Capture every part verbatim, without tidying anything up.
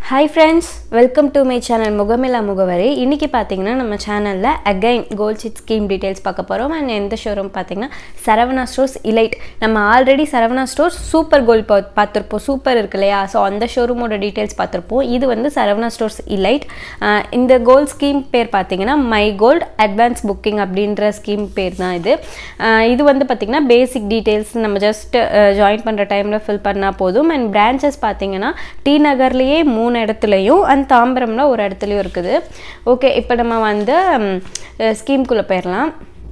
Hi friends, welcome to my channel Mugam Illaa Mugavari. இன்னைக்கு பாத்தீங்கன்னா நம்ம சேனல்ல again gold chit scheme details பார்க்க போறோம். and எந்த ஷோரூம் பாத்தீங்கன்னா Saravana stores elite. நம்ம already Saravana stores super gold பார்த்திருப்போம். சூப்பர் இருக்குலையா? சோ அந்த ஷோரூமோட டீடைல்ஸ் பார்த்திருப்போம். இது வந்து Saravana stores elite. இந்த கோல்ட் ஸ்கீம் பேர் பாத்தீங்கன்னா my gold advance booking அப்படிங்கற ஸ்கீம் பேர் தான் இது. இது வந்து பாத்தீங்கன்னா பேசிக் டீடைல்ஸ் நம்ம ஜஸ்ட் ஜாயின் பண்ற டைம்ல ஃபில் பண்ணா போதும். and branches பாத்தீங்கன்னா டி நகர்லயே மூணு இடத்துலயும் and தாம்பரம்ல ஒரு இடத்துலயும் இருக்குது. ஓகே, இப்போ நம்ம வந்து ஸ்கீம் குள்ள போயிரலாம்.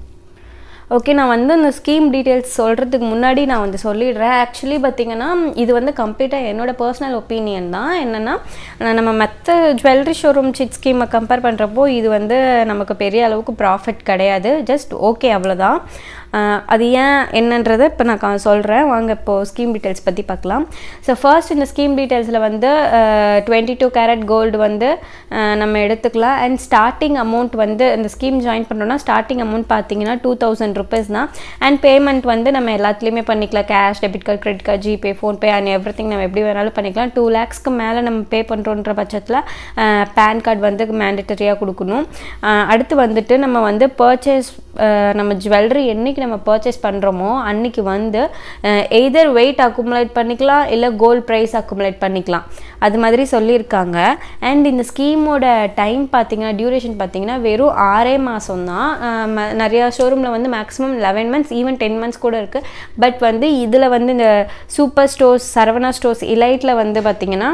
ஓகே, நான் வந்து இந்த ஸ்கீம் டீடைல்ஸ் சொல்றதுக்கு முன்னாடி நான் வந்து சொல்லிடுறேன். ஆக்சுவலி பாத்தீங்கன்னா இது வந்து கம்ப்ளீட்டா என்னோட பர்சனல் ஒப்பீனியன் தான். என்னன்னா நம்ம மற்ற ஜுவல்லரி ஷோரூம் சிட் ஸ்கீமை கம்பேர் பண்றப்போ இது வந்து நமக்கு பெரிய அளவுக்கு ப்ராஃபிட் கிடையாது. ஜஸ்ட் ஓகே, அவ்வளோதான். அது ஏன் என்னன்றதை இப்போ நான் சொல்கிறேன். வாங்க இப்போ ஸ்கீம் டீட்டெயில்ஸ் பற்றி பார்க்கலாம். ஸோ ஃபர்ஸ்ட் இந்த ஸ்கீம் டீட்டெயில்ஸில் வந்து டுவெண்ட்டி டூ கேரட் கோல்டு வந்து நம்ம எடுத்துக்கலாம். அண்ட் ஸ்டார்டிங் அமௌண்ட் வந்து இந்த ஸ்கீம் ஜாயின் பண்ணுறோன்னா ஸ்டார்டிங் அமௌண்ட் பார்த்தீங்கன்னா டூ தௌசண்ட் ருபீஸ் தான். அண்ட் பேமெண்ட் வந்து நம்ம எல்லாத்துலேயுமே பண்ணிக்கலாம். Cash, debit card, credit card, GPay, PhonePe and everything நம்ம எப்படி வேணாலும் பண்ணிக்கலாம். டூ லேக்ஸ்க்கு மேலே நம்ம பே பண்ணுறோன்ற பட்சத்தில் பேன் கார்டு வந்து மேண்டட்டரியாக கொடுக்கணும். அடுத்து வந்துட்டு நம்ம வந்து பர்ச்சேஸ் நம்ம ஜுவல்லரி என்னைக்கு நம்ம பர்ச்சேஸ் பண்ணுறோமோ அன்னைக்கு வந்து எய்தர் வெயிட் அக்குமுலேட் பண்ணிக்கலாம் இல்லை கோல்ட் ப்ரைஸ் அக்குமுலேட் பண்ணிக்கலாம். அது மாதிரி சொல்லியிருக்காங்க. அண்ட் இந்த ஸ்கீமோட டைம் பார்த்தீங்கன்னா டியூரேஷன் பார்த்தீங்கன்னா வெறும் ஆறே மாதம் தான். நிறையா ஷோரூமில் வந்து maximum eleven months even ten months கூட இருக்குது. பட் வந்து இதில் வந்து இந்த சூப்பர் ஸ்டோர்ஸ் சரவணா ஸ்டோர்ஸ் இலைட்டில் வந்து பார்த்திங்கன்னா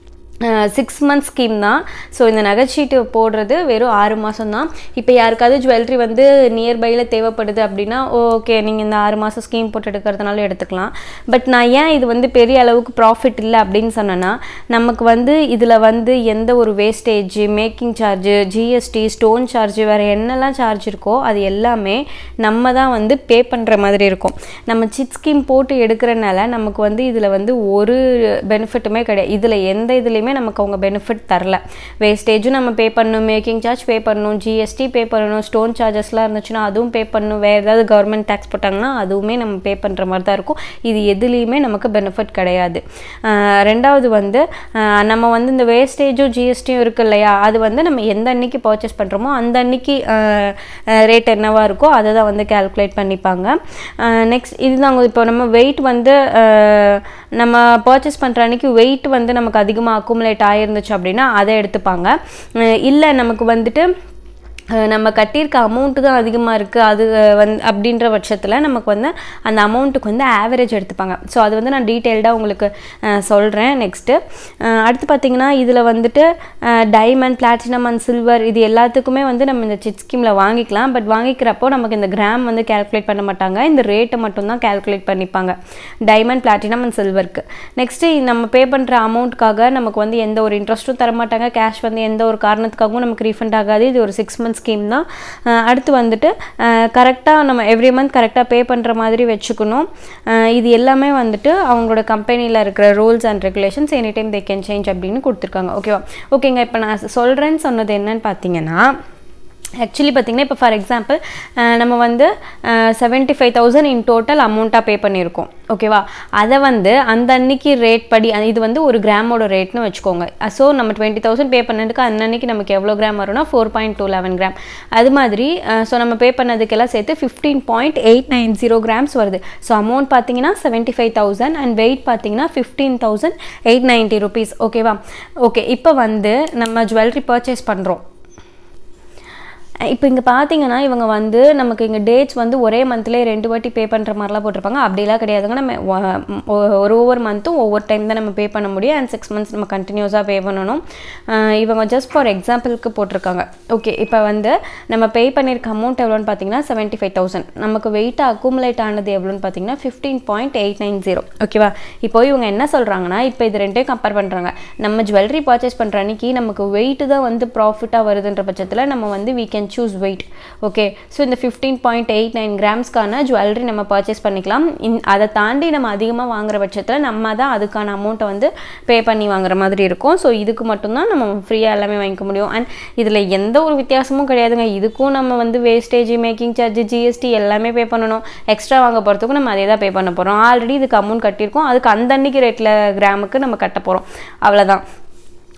சிக்ஸ் மந்த் ஸ்கீம் தான். ஸோ இந்த நகைச்சீட்டு போடுறது வெறும் ஆறு மாதம் தான். இப்போ யாருக்காவது ஜுவல்லரி வந்து நியர்பையில் தேவைப்படுது அப்படின்னா ஓகே, நீங்கள் இந்த ஆறு மாதம் ஸ்கீம் போட்டு எடுக்கிறதுனால எடுத்துக்கலாம். பட் நான் ஏன் இது வந்து பெரிய அளவுக்கு ப்ராஃபிட் இல்லை அப்படின்னு சொன்னேன்னா, நமக்கு வந்து இதில் வந்து எந்த ஒரு wastage, making charge, GST, stone charge, வேறு என்னெல்லாம் சார்ஜ் இருக்கோ அது எல்லாமே நம்ம தான் வந்து பே பண்ணுற மாதிரி இருக்கும். நம்ம சிட் ஸ்கீம் போட்டு எடுக்கிறனால நமக்கு வந்து இதில் வந்து ஒரு பெனிஃபிட்டுமே கிடையாது. இதில் எந்த இதுலேயுமே நமக்கு அவங்க பெனிஃபிட் தரல. வேஸ்டேஜும் நம்ம பே பண்ணணும், மேக்கிங் சார்ஜ் பே பண்ணணும், ஜிஎஸ்டி பே பண்ணணும், ஸ்டோன் சார்ஜஸ்லாம் இருந்துச்சுன்னா அதுவும் பே பண்ணணும், வேறு ஏதாவது கவர்மெண்ட் டேக்ஸ் போட்டாங்கன்னா அதுவுமே நம்ம பே பண்ணுற மாதிரி தான் இருக்கும். இது எதுலேயுமே நமக்கு பெனிஃபிட் கிடையாது. ரெண்டாவது வந்து நம்ம வந்து இந்த வேஸ்டேஜும் ஜிஎஸ்டியும் இருக்கு இல்லையா, அது வந்து நம்ம எந்த அன்னைக்கு பர்ச்சேஸ் பண்ணுறோமோ அந்த அன்னைக்கு ரேட் என்னவா இருக்கோ அதை தான் வந்து கேல்குலேட் பண்ணிப்பாங்க. நெக்ஸ்ட் இதுதாங்க, இப்போ நம்ம வெயிட் வந்து நம்ம பர்ச்சேஸ் பண்ணுற அன்னைக்கு வெயிட் வந்து நமக்கு அதிகமாக அக்குமுலேட் ஆகிருந்துச்சு அப்படின்னா அதை எடுத்துப்பாங்க. இல்லை நமக்கு வந்துட்டு நம்ம கட்டியிருக்க அமௌண்ட்டு தான் அதிகமாக இருக்குது அது வந்து அப்படின்ற பட்சத்தில் நமக்கு வந்து அந்த அமௌண்ட்டுக்கு வந்து ஆவரேஜ் எடுத்துப்பாங்க. ஸோ அது வந்து நான் டீட்டெயில்டாக உங்களுக்கு சொல்கிறேன். நெக்ஸ்ட்டு அடுத்து பார்த்திங்கன்னா இதில் வந்துட்டு டைமண்ட், பிளாட்டினம் அண்ட் சில்வர் இது எல்லாத்துக்குமே வந்து நம்ம இந்த சிட் ஸ்கீமில் வாங்கிக்கலாம். பட் வாங்கிக்கிறப்போ நமக்கு இந்த கிராம் வந்து கேல்குலேட் பண்ண மாட்டாங்க, இந்த ரேட்டை மட்டும்தான் கேல்குலேட் பண்ணிப்பாங்க டைமண்ட், பிளாட்டினம் அண்ட் சில்வருக்கு. நெக்ஸ்ட்டு நம்ம பே பண்ணுற அமௌண்ட்டுக்காக நமக்கு வந்து எந்த ஒரு இன்ட்ரெஸ்ட்டும் தரமாட்டாங்க. கேஷ் வந்து எந்த ஒரு காரணத்துக்காகவும் நமக்கு ரீஃபண்ட் ஆகாது. இது ஒரு சிக்ஸ் மந்த்ஸ் ஸ்கீம் தான். அடுத்து வந்துட்டு கரெக்டாக நம்ம எவ்ரி மந்த் கரெக்டாக பே பண்ணுற மாதிரி வச்சுக்கணும். இது எல்லாமே வந்துட்டு அவங்களோட கம்பெனியில் இருக்கிற rules and regulations any time they can change அப்படின்னு கொடுத்துருக்காங்க. ஓகேவா? ஓகேங்க, இப்போ நான் சொல்கிறேன்னு சொன்னது என்னன்னு பார்த்தீங்கன்னா, ஆக்சுவலி பார்த்திங்கன்னா இப்போ ஃபார் எக்ஸாம்பிள் நம்ம வந்து seventy five thousand in total அமௌண்ட்டாக பே பண்ணியிருக்கோம். ஓகேவா? அதை வந்து அந்த அன்னைக்கு ரேட் படி இது வந்து ஒரு கிராமோட ரேட்னு வச்சுக்கோங்க. ஸோ நம்ம டுவெண்ட்டி தௌசண்ட் பே பண்ணதுக்கு அந்த அன்னைக்கு நமக்கு எவ்வளோ கிராம் வரும்னா four point two eleven gram. அது மாதிரி ஸோ நம்ம பே பண்ணதுக்கெல்லாம் சேர்த்து fifteen point eight nine zero grams வருது. ஸோ அமௌண்ட் பார்த்தீங்கன்னா செவன்ட்டி ஃபைவ் தௌசண்ட் அண்ட் வெயிட் பார்த்தீங்கன்னா fifteen thousand eight ninety rupees. ஓகேவா? ஓகே, இப்போ வந்து நம்ம ஜுவல்லரி பர்ச்சேஸ் பண்ணுறோம். இப்போ இங்கே பார்த்தீங்கன்னா இவங்க வந்து நமக்கு இங்கே டேட்ஸ் வந்து ஒரே மந்த்லேயே ரெண்டு வாட்டி பே பண்ணுற மாதிரிலாம் போட்டிருப்பாங்க. அப்படிலாம் கிடையாதுங்க. நம்ம ஒரு ஒவ்வொரு மந்த்தும் ஒவ்வொரு டைம் தான் நம்ம பே பண்ண முடியும். அண்ட் சிக்ஸ் மந்த்ஸ் நம்ம கண்டினியூஸாக பே பண்ணணும். இவங்க ஜஸ்ட் ஃபார் எக்ஸாம்பிளுக்கு போட்டிருக்காங்க. ஓகே, இப்போ வந்து நம்ம பே பண்ணியிருக்க அமௌண்ட் எவ்வளோன்னு பார்த்தீங்கன்னா செவன்ட்டி ஃபைவ் தௌசண்ட் நமக்கு வெயிட் அக்குமுலேட் ஆனது எவ்வளோன்னு பார்த்தீங்கன்னா fifteen point eight nine zero. ஓகேவா? இப்போ இவங்க என்ன சொல்கிறாங்கன்னா, இப்போ இது ரெண்டையும் கம்பேர் பண்ணுறாங்க. நம்ம ஜுவல்லரி பர்ச்சேஸ் பண்ணுற அன்னைக்கு நமக்கு வெயிட்டு தான் வந்து ப்ராஃபிட்டாக வருதுன்ற பட்சத்தில் நம்ம வந்து we can choose weight. Okay, so இந்த fifteen point eight nine grams கான jewelry நம்ம purchase பண்ணிக்கலாம். அதை தாண்டி நம்ம அதிகமாக வாங்குற பட்சத்தில் நம்ம தான் அதுக்கான அமௌண்ட்டை வந்து பே பண்ணி வாங்குற மாதிரி இருக்கும். ஸோ இதுக்கு மட்டும்தான் நம்ம ஃப்ரீயாக எல்லாமே வாங்கிக்க முடியும். அண்ட் இதில் எந்த ஒரு வித்தியாசமும் கிடையாதுங்க. இதுக்கும் நம்ம வந்து வேஸ்டேஜ், மேக்கிங் சார்ஜ், ஜிஎஸ்டி எல்லாமே பே பண்ணணும். எக்ஸ்ட்ரா வாங்க போகிறதுக்கும் நம்ம அதே தான் பே பண்ண போகிறோம். ஆல்ரெடி இதுக்கு அமௌண்ட் கட்டியிருக்கோம், அதுக்கு அந்த அன்னைக்கு ரேட்டில் கிராமுக்கு நம்ம கட்ட போகிறோம், அவ்வளோதான்.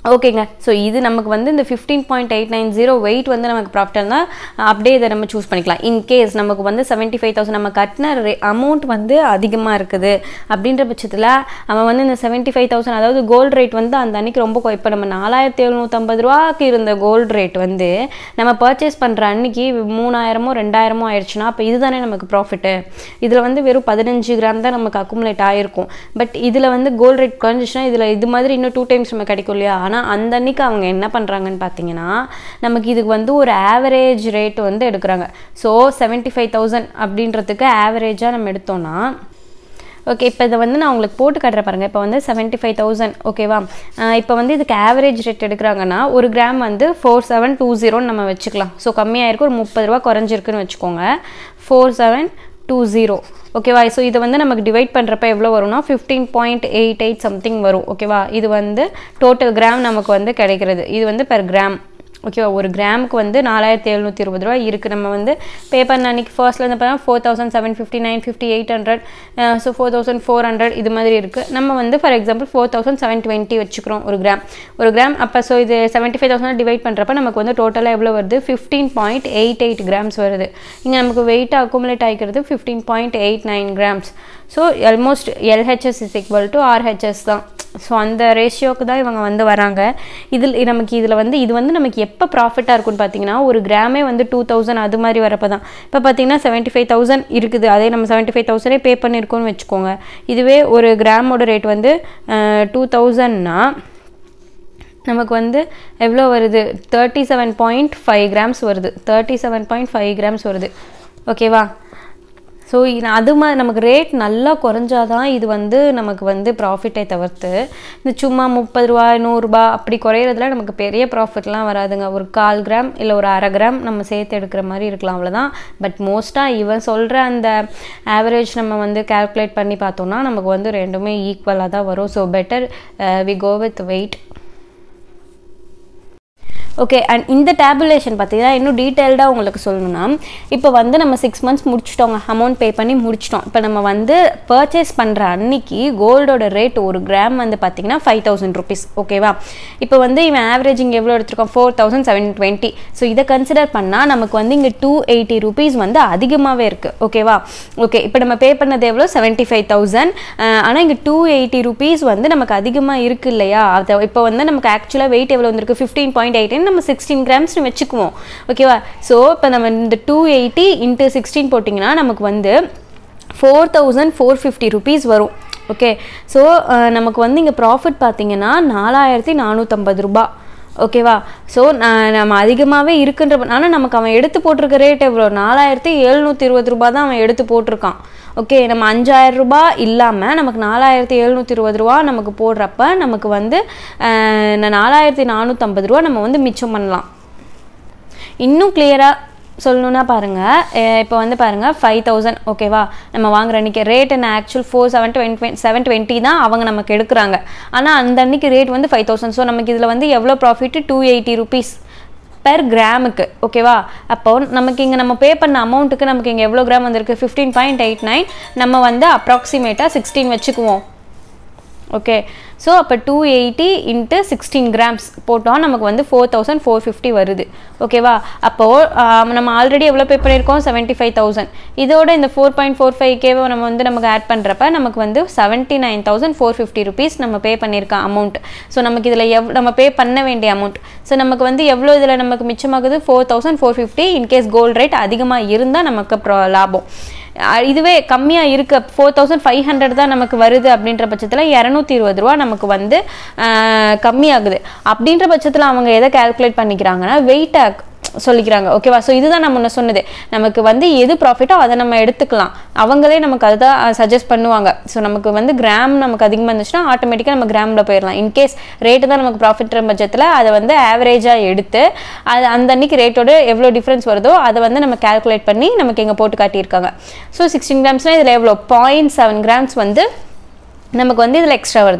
ஓகேங்க. ஸோ இது நமக்கு வந்து இந்த fifteen point eight nine zero weight வந்து நமக்கு ப்ராஃபிட்டாக இருந்தால் அப்படியே இதை நம்ம சூஸ் பண்ணிக்கலாம். இன்கேஸ் நமக்கு வந்து செவன்ட்டி ஃபைவ் தௌசண்ட் நம்ம கட்டின ரே அமௌண்ட் வந்து அதிகமாக இருக்குது அப்படின்ற பட்சத்தில் அவன் வந்து இந்த செவன்ட்டி ஃபைவ் தௌசண்ட் அதாவது கோல்டு ரேட் வந்து அந்த அன்றைக்கி ரொம்ப இப்போ நம்ம நாலாயிரத்தி எழுநூற்றம்பது ரூபாய்க்கு இருந்த கோல்டு ரேட் வந்து நம்ம பர்ச்சேஸ் பண்ணுற அன்றைக்கி மூணாயிரமோ ரெண்டாயிரமோ ஆயிடுச்சுன்னா அப்போ இதுதானே நமக்கு ப்ராஃபிட்டு. இதில் வந்து வெறும் பதினஞ்சு கிராம் தான் நமக்கு அக்குமுலேட் ஆகிருக்கும். பட் இதில் வந்து கோல்டு ரேட் குறைஞ்சிச்சுன்னா இதில் இது மாதிரி இன்னும் டூ டைம்ஸ் நம்ம கிடைக்கும் இல்லையா. ஆனால் அந்த அன்னைக்கு அவங்க என்ன பண்ணுறாங்கன்னு பார்த்தீங்கன்னா நமக்கு இதுக்கு வந்து ஒரு ஆவரேஜ் ரேட் வந்து எடுக்கிறாங்க. ஸோ செவன்ட்டி ஃபைவ் தௌசண்ட் அப்படின்றதுக்கு ஆவரேஜாக நம்ம எடுத்தோம்னா ஓகே இப்போ இதை வந்து நான் உங்களுக்கு போட்டு காட்டுற பாருங்கள். இப்போ வந்து செவன்ட்டி ஃபைவ் தௌசண்ட் ஓகேவா. இப்போ வந்து இதுக்கு ஆவரேஜ் ரேட் எடுக்கிறாங்கன்னா ஒரு கிராம் வந்து ஃபோர் செவன் டூ ஜீரோன்னு நம்ம வச்சுக்கலாம். ஸோ கம்மியாக இருக்கும், ஒரு முப்பது ரூபா குறைஞ்சிருக்குன்னு வச்சுக்கோங்க. ஃபோர் செவன் டூ ஜீரோ ஓகேவா. ஸோ இதை வந்து நமக்கு டிவைட் பண்ணுறப்ப எவ்வளோ வரும்னா fifteen point eight eight something வரும் ஓகேவா. இது வந்து டோட்டல் கிராம் நமக்கு வந்து கிடைக்கிறது. இது வந்து பெர் கிராம் ஓகேவா. ஒரு கிராமுக்கு வந்து நாலாயிரத்தி எழுநூற்றி இருபது ரூபா இருக்குது. நம்ம வந்து பே பண்ண அன்றைக்கி ஃபர்ஸ்ட்டில் வந்து பார்த்தா four thousand seven fifty nine fifty eight hundred so four thousand four hundred இது மாதிரி இருக்குது. நம்ம வந்து for example four thousand seven twenty வச்சுக்கிறோம் ஒரு கிராம் ஒரு கிராம் அப்போ. ஸோ இது செவன்ட்டி ஃபைவ் தௌசண்ட் டிவைட் பண்ணுறப்ப நமக்கு வந்து டோட்டலாக எவ்வளோ வருது fifteen point eight eight grams வருது. இங்கே நமக்கு வெயிட் அக்குமுலேட் ஆகிக்கிறது fifteen point eight nine grams. So almost LHS is equal to RHS தான். ஸோ அந்த ரேஷியோக்கு தான் இவங்க வந்து வராங்க. இதில் நமக்கு இதில் வந்து இது வந்து நமக்கு எப்போ ப்ராஃபிட்டாக இருக்குன்னு பார்த்தீங்கன்னா ஒரு கிராமே வந்து டூ தௌசண்ட் அது மாதிரி வரப்போ தான். இப்போ பார்த்தீங்கன்னா செவன்ட்டி ஃபைவ் தௌசண்ட் இருக்குது. அதே நம்ம செவன்ட்டி ஃபைவ் தௌசண்டே பே பண்ணியிருக்கோன்னு வச்சுக்கோங்க. இதுவே ஒரு கிராமோட ரேட் வந்து டூ தௌசண்ட்னா நமக்கு வந்து எவ்வளோ வருது thirty seven point five grams வருது thirty seven point five grams வருது ஓகேவா. ஸோ அது மாதிரி நமக்கு ரேட் நல்லா குறைஞ்சாதான் இது வந்து நமக்கு வந்து ப்ராஃபிட்டை தவிர்த்து இந்த சும்மா முப்பது ரூபா நூறுரூபா அப்படி குறையிறதுல நமக்கு பெரிய ப்ராஃபிட்லாம் வராதுங்க. ஒரு கால் கிராம் இல்லை ஒரு அரை கிராம் நம்ம சேர்த்து எடுக்கிற மாதிரி இருக்கலாம் அவ்வளோதான். பட் மோஸ்ட்டாக இவன் சொல்கிற அந்த ஆவரேஜ் நம்ம வந்து கால்குலேட் பண்ணி பார்த்தோம்னா நமக்கு வந்து ரெண்டுமே ஈக்குவலாக தான் வரும். So better we go with weight. Okay. And இந்த டேபுலேஷன் பார்த்தீங்கன்னா இன்னும் டீட்டெயில்டாக உங்களுக்கு சொல்லணும்னா இப்போ வந்து நம்ம சிக்ஸ் மந்த்ஸ் முடிச்சிட்டோங்க, அமௌண்ட் பே பண்ணி முடிச்சிட்டோம். இப்போ நம்ம வந்து பர்ச்சேஸ் பண்ணுற அன்னைக்கு கோல்டோட ரேட் ஒரு கிராம் வந்து பார்த்தீங்கன்னா ஃபைவ் தௌசண்ட் ருபீஸ் ஓகேவா. இப்போ வந்து இவன் ஆவரேஜிங் எவ்வளோ எடுத்திருக்கோம் four thousand seven twenty. So இதை கன்சிடர் பண்ணால் நமக்கு வந்து இங்கே டூ எயிட்டி ருபீஸ் வந்து அதிகமாகவே இருக்குது ஓகேவா. ஓகே இப்போ நம்ம பே பண்ணது எவ்வளோ செவன்ட்டி ஃபைவ் தௌசண்ட் ஆனால் இங்கே டூ எயிட்டி ருபீஸ் வந்து நமக்கு அதிகமாக இருக்குது இல்லையா. அதை இப்போ வந்து நமக்கு ஆக்சுவலாக வெயிட் எவ்வளோ வந்துருக்கு ஃபிஃப்டீன் பாயிண்ட் எயிட் நம்ம சிக்ஸ்டீன் கிராம்ஸ்னு வச்சுக்குவோம் ஓகேவா. ஸோ இப்போ நம்ம இந்த டூ எயிட்டி இன்ட்டு சிக்ஸ்டீன் போட்டிங்கன்னா நமக்கு வந்து four thousand four fifty rupees வரும் ஓகே. ஸோ நமக்கு வந்து இங்கே ப்ராஃபிட் பார்த்தீங்கன்னா நாலாயிரத்தி நானூற்றம்பது ரூபா ஓகேவா. ஸோ நம்ம அதிகமாகவே இருக்குன்ற ஆனால் நமக்கு அவன் எடுத்து போட்டிருக்க ரேட் எவ்வளோ நாலாயிரத்தி எழுநூற்றி இருபது ரூபா தான் அவன் எடுத்து போட்டிருக்கான் ஓகே. நம்ம அஞ்சாயிரம் ரூபாய் இல்லாமல் நமக்கு நாலாயிரத்தி எழுநூற்றி இருபது ரூபா நமக்கு போடுறப்ப நமக்கு வந்து நாலாயிரத்தி நானூற்றம்பது ரூபா நம்ம வந்து மிச்சம் பண்ணலாம். இன்னும் கிளியராக சொல்லணுன்னா பாருங்கள், இப்போ வந்து பாருங்கள் ஃபைவ் தௌசண்ட் ஓகேவா நம்ம வாங்குற அன்றைக்கி ரேட் என்ன actual four seven twenty seven twenty தான் அவங்க நமக்கு எடுக்கிறாங்க. ஆனால் அந்த அன்றைக்கி ரேட் வந்து ஃபைவ் தௌசண்ட். ஸோ நமக்கு இதில் வந்து எவ்வளோ profit two eighty rupees per கிராமுக்கு ஓகேவா. அப்போ நமக்கு இங்கே நம்ம பே பண்ண அமௌண்ட்டுக்கு நமக்கு இங்கே எவ்வளோ கிராம் வந்திருக்கு ஃபிஃப்டீன் பாயிண்ட் எயிட் நைன் நம்ம வந்து அப்ராக்சிமேட்டாக சிக்ஸ்டீன் வச்சுக்குவோம் ஓகே. ஸோ அப்போ two eighty into sixteen grams போட்டோம் நமக்கு வந்து ஃபோர் தௌசண்ட் ஃபோர் ஃபிஃப்டி வருது ஓகேவா. அப்போது நம்ம ஆல்ரெடி எவ்வளோ பே பண்ணியிருக்கோம் செவன்ட்டி ஃபைவ் தௌசண்ட் இதோட இந்த ஃபோர் பாயிண்ட் ஃபோர் ஃபைவ் கேவை நம்ம வந்து நமக்கு ஆட் பண்ணுறப்ப நமக்கு வந்து seventy nine thousand four fifty rupees நம்ம பே பண்ணியிருக்கோம் அமௌண்ட். ஸோ நமக்கு இதில் எவ் நம்ம பே பண்ண வேண்டிய அமௌண்ட் ஸோ நமக்கு வந்து எவ்வளோ இதில் நமக்கு மிச்சமாகுது four thousand four fifty in case gold rate அதிகமாக இருந்தால் நமக்கு ப்ரா லாபம். இதுவே கம்மியாக இருக்க ஃபோர் தௌசண்ட் ஃபைவ் ஹண்ட்ரட் தான் நமக்கு வருது அப்படின்ற பட்சத்தில் இரநூத்தி இருபது ரூபா நமக்கு வந்து கம்மியாகுது. அப்படின்ற பட்சத்தில் அவங்க எதை கால்குலேட் பண்ணிக்கிறாங்கன்னா வெயிட்டாக சொல்லிக்கிறாங்க ஓகேவா. ஸோ இதுதான் நம்ம முன்ன சொன்னது நமக்கு வந்து எது ப்ராஃபிட்டோ அதை நம்ம எடுத்துக்கலாம். அவங்களே நமக்கு அதுதான் சஜஸ்ட் பண்ணுவாங்க. ஸோ நமக்கு வந்து கிராம் நமக்கு அதிகமாக இருந்துச்சுன்னா ஆட்டோமேட்டிக்காக நம்ம கிராமில் போயிடலாம். இன்கேஸ் ரேட்டு தான் நமக்கு ப்ராஃபிட்ற பட்சத்தில் அதை வந்து ஆவரேஜாக எடுத்து அது அந்த அன்னைக்கு ரேட்டோட எவ்வளோ டிஃப்ரென்ஸ் வருதோ அதை வந்து நம்ம கால்குலேட் பண்ணி நமக்கு இங்கே போட்டு காட்டியிருக்காங்க. ஸோ சிக்ஸ்டீன் கிராம்ஸ்னால் இதில் எவ்வளோ பாயிண்ட் செவன் கிராம்ஸ் வந்து நமக்கு வந்து இதில் எக்ஸ்ட்ரா வருது.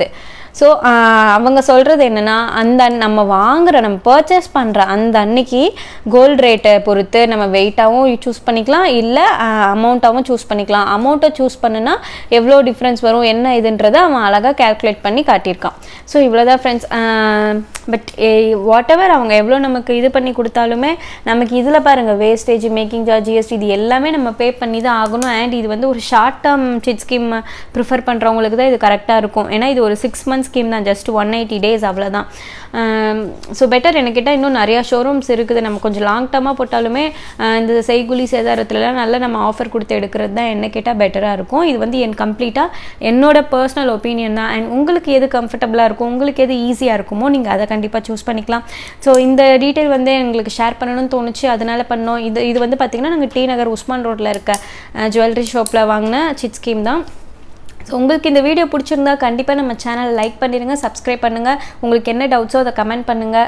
ஸோ அவங்க சொல்கிறது என்னென்னா அந்த நம்ம வாங்குகிற நம்ம பர்ச்சேஸ் பண்ணுற அந்த அன்னைக்கு கோல்டு ரேட்டை பொறுத்து நம்ம வெயிட்டாகவும் சூஸ் பண்ணிக்கலாம், இல்லை அமௌண்ட்டாகவும் சூஸ் பண்ணிக்கலாம். அமௌண்ட்டை சூஸ் பண்ணுனா எவ்வளோ டிஃப்ரென்ஸ் வரும் என்ன இதுன்றதை அவன் அழகாக கேல்குலேட் பண்ணி காட்டியிருக்கான். ஸோ இவ்வளோதான் ஃப்ரெண்ட்ஸ். பட் வாட் எவர் அவங்க எவ்வளோ நமக்கு இது பண்ணி கொடுத்தாலுமே நமக்கு இதில் பாருங்கள் வேஸ்டேஜ், மேக்கிங் சார்ஜ், ஜிஎஸ்டி இது எல்லாமே நம்ம பே பண்ணி தான் ஆகணும். அண்ட் இது வந்து ஒரு short term chit scheme prefer பண்ணுறவங்களுக்கு தான் இது கரெக்டாக இருக்கும். ஏன்னா இது ஒரு சிக்ஸ் மந்த் ஸ்கீம் தான், ஜஸ்ட் ஒன் எயிட்டி டேஸ் அவ்வளோதான். ஸோ பெட்டர் எனக்கிட்ட இன்னும் நிறையா ஷோரூம்ஸ் இருக்குது. நம்ம கொஞ்சம் லாங் டேர்மாக போட்டாலுமே இந்த செய்குலி சேதாரத்துலலாம் நல்லா நம்ம ஆஃபர் கொடுத்து எடுக்கிறது தான் என்ன கேட்டால் பெட்டராக இருக்கும். இது வந்து என் கம்ப்ளீட்டாக என்னோட பர்சனல் ஒப்பீனியன் தான். அண்ட் உங்களுக்கு எது கம்ஃபர்டபுளாக இருக்கும், உங்களுக்கு எது ஈஸியாக இருக்குமோ நீங்கள் அதை கண்டிப்பாக சூஸ் பண்ணிக்கலாம். ஸோ இந்த டீட்டெயில் வந்து எங்களுக்கு ஷேர் பண்ணணும்னு தோணுச்சு, அதனால பண்ணோம். இது இது வந்து பார்த்திங்கன்னா நாங்கள் டி நகர் உஸ்மான் ரோட்டில் இருக்க ஜுவல்லரி ஷாப்பில் வாங்கின சிட் ஸ்கீம் தான். ஸோ உங்களுக்கு இந்த வீடியோ பிடிச்சிருந்தா கண்டிப்பாக நம்ம சேனலை லைக் பண்ணிடுங்க, சப்ஸ்கிரைப் பண்ணுங்கள். உங்களுக்கு என்ன டவுட்ஸோ அதை கமெண்ட் பண்ணுங்கள்.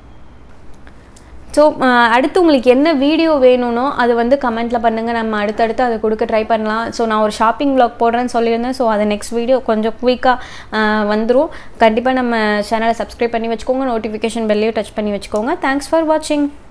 ஸோ அடுத்து உங்களுக்கு என்ன வீடியோ வேணும்னோ அது வந்து கமெண்ட்டில் பண்ணுங்கள், நம்ம அடுத்தடுத்து அதை கொடுக்க ட்ரை பண்ணலாம். ஸோ நான் ஒரு ஷாப்பிங் வ்ளாக் போடுறேன்னு சொல்லியிருந்தேன். ஸோ அது நெக்ஸ்ட் வீடியோ கொஞ்சம் குயிக்காக வந்துடும். கண்டிப்பாக நம்ம சேனலை சப்ஸ்கிரைப் பண்ணி வச்சுக்கோங்க, நோட்டிஃபிகேஷன் பெல்லையும் டச் பண்ணி வச்சுக்கோங்க. தேங்க்ஸ் ஃபார் வாட்சிங்.